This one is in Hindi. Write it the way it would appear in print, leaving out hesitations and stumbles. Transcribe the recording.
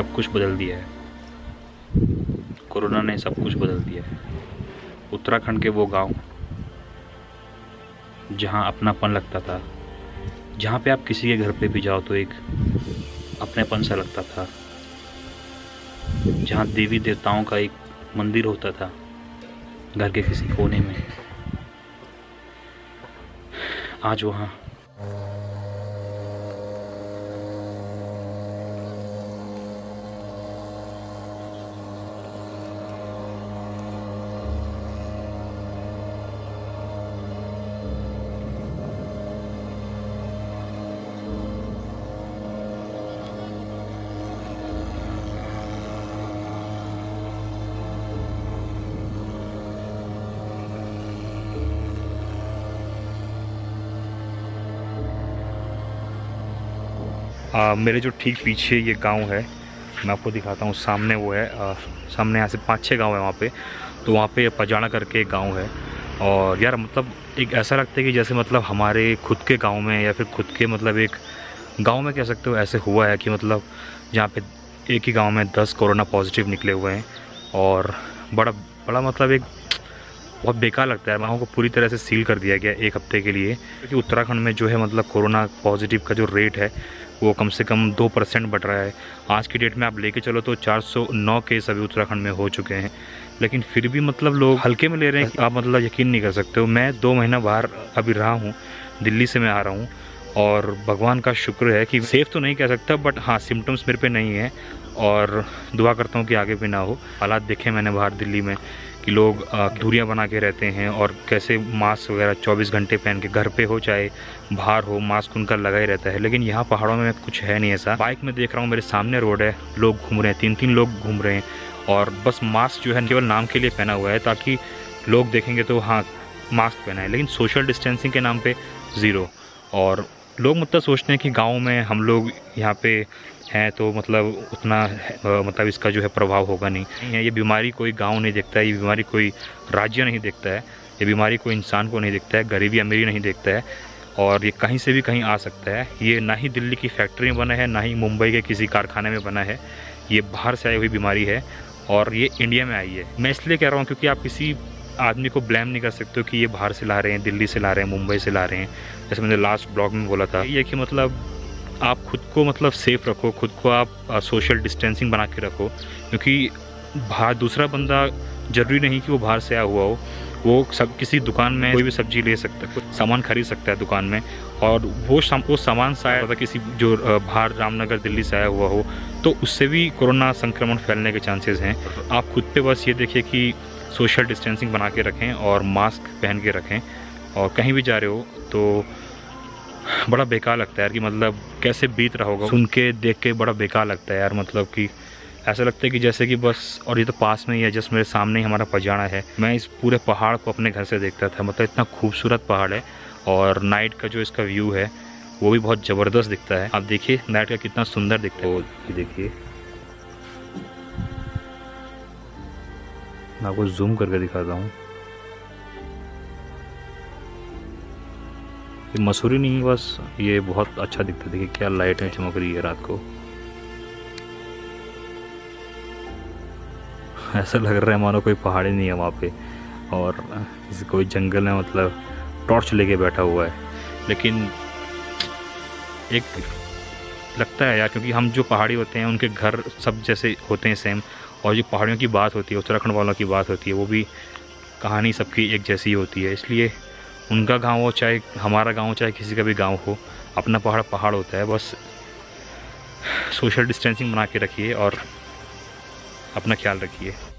सब कुछ बदल दिया है। कोरोना ने सब कुछ बदल दिया है। उत्तराखंड के वो गांव जहां अपनापन लगता था, जहां पे आप किसी के घर पे भी जाओ तो एक अपनेपन सा लगता था, जहां देवी देवताओं का एक मंदिर होता था घर के किसी कोने में, आज वहाँ मेरे जो ठीक पीछे ये गांव है, मैं आपको दिखाता हूँ। सामने वो है, सामने यहाँ से 5-6 गांव है वहाँ पे। तो वहाँ पे पजाना करके एक गांव है। और यार मतलब एक ऐसा लगता है कि जैसे मतलब हमारे खुद के गांव में या फिर खुद के मतलब एक गांव में कह सकते हो ऐसे हुआ है कि मतलब जहाँ पे एक ही गांव में 10 कोरोना पॉजिटिव निकले हुए हैं। और बड़ा बड़ा मतलब एक बहुत बेकार लगता है। वहाँ को पूरी तरह से सील कर दिया गया 1 हफ्ते के लिए, क्योंकि उत्तराखंड में जो है मतलब कोरोना पॉजिटिव का जो रेट है वो कम से कम 2% बढ़ रहा है। आज की डेट में आप लेके चलो तो 409 केस अभी उत्तराखंड में हो चुके हैं, लेकिन फिर भी मतलब लोग हल्के में ले रहे हैं। आप मतलब यकीन नहीं कर सकते हो, मैं 2 महीना बाहर अभी रहा हूँ, दिल्ली से मैं आ रहा हूँ, और भगवान का शुक्र है कि सेफ़ तो नहीं कह सकता, बट हाँ सिम्टम्स मेरे पे नहीं है। और दुआ करता हूँ कि आगे भी ना हो। हालात देखे मैंने बाहर दिल्ली में कि लोग दूरियां बना के रहते हैं और कैसे मास्क वगैरह 24 घंटे पहन के, घर पे हो चाहे बाहर हो, मास्क उनका लगा ही रहता है। लेकिन यहाँ पहाड़ों में कुछ है नहीं ऐसा। बाइक में देख रहा हूँ, मेरे सामने रोड है, लोग घूम रहे हैं, 3-3 लोग घूम रहे हैं, और बस मास्क जो है केवल नाम के लिए पहना हुआ है ताकि लोग देखेंगे तो हाँ मास्क पहना है, लेकिन सोशल डिस्टेंसिंग के नाम पे ज़ीरो। और लोग मतलब सोचते हैं कि गाँव में हम लोग यहाँ पे हैं तो मतलब उतना मतलब इसका जो है प्रभाव होगा नहीं है। ये बीमारी कोई गांव नहीं देखता है, ये बीमारी कोई राज्य नहीं देखता है, ये बीमारी कोई इंसान को नहीं देखता है, गरीबी अमीरी नहीं देखता है, और ये कहीं से भी कहीं आ सकता है। ये ना ही दिल्ली की फैक्ट्री में बना है, ना ही मुंबई के किसी कारखाने में बना है, ये बाहर से आई हुई बीमारी है और ये इंडिया में आई है। मैं इसलिए कह रहा हूँ क्योंकि आप किसी आदमी को ब्लेम नहीं कर सकते हो कि ये बाहर से ला रहे हैं, दिल्ली से ला रहे हैं, मुंबई से ला रहे हैं। जैसे मैंने लास्ट ब्लॉग में बोला था, ये कि मतलब आप खुद को मतलब सेफ़ रखो, खुद को आप सोशल डिस्टेंसिंग बना के रखो, क्योंकि बाहर दूसरा बंदा ज़रूरी नहीं कि वो बाहर से आया हुआ हो, वो सब किसी दुकान में कोई भी सब्ज़ी ले सकता है, कुछ सामान खरीद सकता है दुकान में, और वो सामान से आया होता किसी जो बाहर रामनगर दिल्ली से आया हुआ हो, तो उससे भी कोरोना संक्रमण फैलने के चांसेस हैं। आप खुद पे बस ये देखिए कि सोशल डिस्टेंसिंग बना के रखें और मास्क पहन के रखें, और कहीं भी जा रहे हो तो बड़ा बेकार लगता है यार कि मतलब कैसे बीत रहा होगा, सुन के देख के बड़ा बेकार लगता है यार। मतलब कि ऐसा लगता है कि जैसे कि बस, और ये तो पास में ही है, जस्ट मेरे सामने ही हमारा पजाना है। मैं इस पूरे पहाड़ को अपने घर से देखता था, मतलब इतना खूबसूरत पहाड़ है, और नाइट का जो इसका व्यू है वो भी बहुत ज़बरदस्त दिखता है। आप देखिए नाइट का कितना सुंदर दिखता है। ये देखिए, मैं आपको जूम करके दिखाता हूँ। ये मसूरी नहीं, बस ये बहुत अच्छा दिखता है। देखिए क्या लाइट है, चमक रही है रात को। ऐसा लग रहा है मानो कोई पहाड़ ही नहीं है वहाँ पे, और किसी कोई जंगल में मतलब टॉर्च लेके बैठा हुआ है। लेकिन एक लगता है यार, क्योंकि हम जो पहाड़ी होते हैं उनके घर सब जैसे होते हैं सेम, और जो पहाड़ियों की बात होती है, उत्तराखंड वालों की बात होती है, वो भी कहानी सबकी एक जैसी होती है। इसलिए उनका गांव हो चाहे हमारा गांव हो चाहे किसी का भी गांव हो, अपना पहाड़ पहाड़ होता है। बस सोशल डिस्टेंसिंग बना के रखिए और अपना ख्याल रखिए।